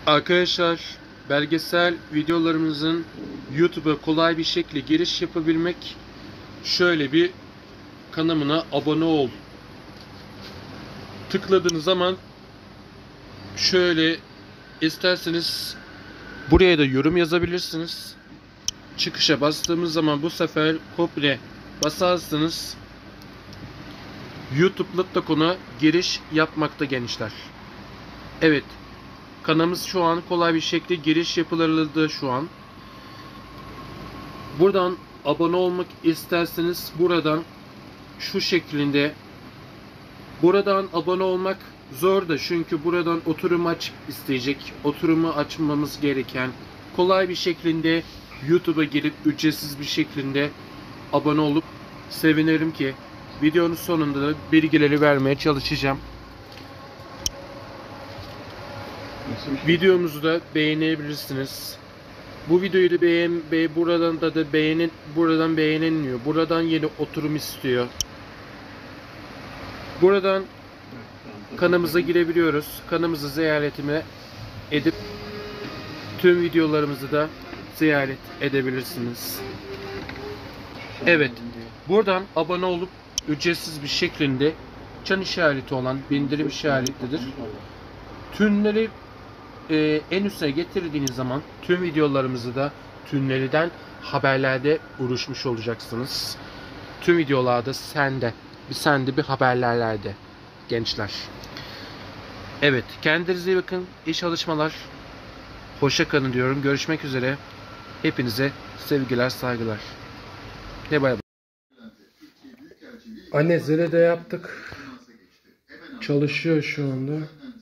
Arkadaşlar, belgesel videolarımızın YouTube'a kolay bir şekilde giriş yapabilmek, şöyle bir kanalına abone ol tıkladığınız zaman şöyle isterseniz buraya da yorum yazabilirsiniz. Çıkışa bastığımız zaman bu sefer kopya basarsınız. YouTube.com'a giriş yapmakta gençler. Evet, kanalımız şu an kolay bir şekilde giriş yapılırdı şu an. Buradan abone olmak isterseniz buradan şu şeklinde, buradan abone olmak zor da çünkü buradan oturum aç isteyecek. Oturumu açmamız gereken, kolay bir şekilde YouTube'a girip ücretsiz bir şekilde abone olup sevinirim ki videonun sonunda da bilgileri vermeye çalışacağım. Videomuzu da beğenebilirsiniz. Bu videoyu da buradan da beğenin, buradan beğenilmiyor. Buradan yeni oturum istiyor. Buradan kanalımıza girebiliyoruz. Kanalımızı ziyaretime edip tüm videolarımızı da ziyaret edebilirsiniz. Evet. Buradan abone olup ücretsiz bir şekilde çan işareti olan bildirim işaretidir. Tümleri en üste getirdiğiniz zaman tüm videolarımızı da tümlerden haberlerde uğraşmış olacaksınız. Tüm videolarda sende bir haberlerde gençler. Evet, kendinize iyi bakın. İyi çalışmalar. Hoşça kalın diyorum. Görüşmek üzere. Hepinize sevgiler, saygılar. Bay bay. Anne zile de yaptık. Çalışıyor şu anda.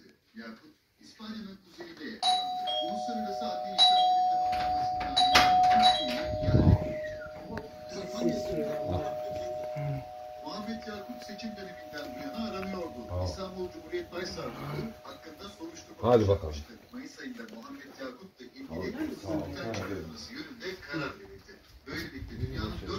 Muhammed Yakup seçim döneminden bu yana aranıyordu. İstanbul Cumhuriyet Başsavcılığı hakkında soruşturma başlatmıştı. Mayıs ayında Muhammed Yakup'la ilgili soruşturma yönünde karar verildi. Böylelikle dünyanın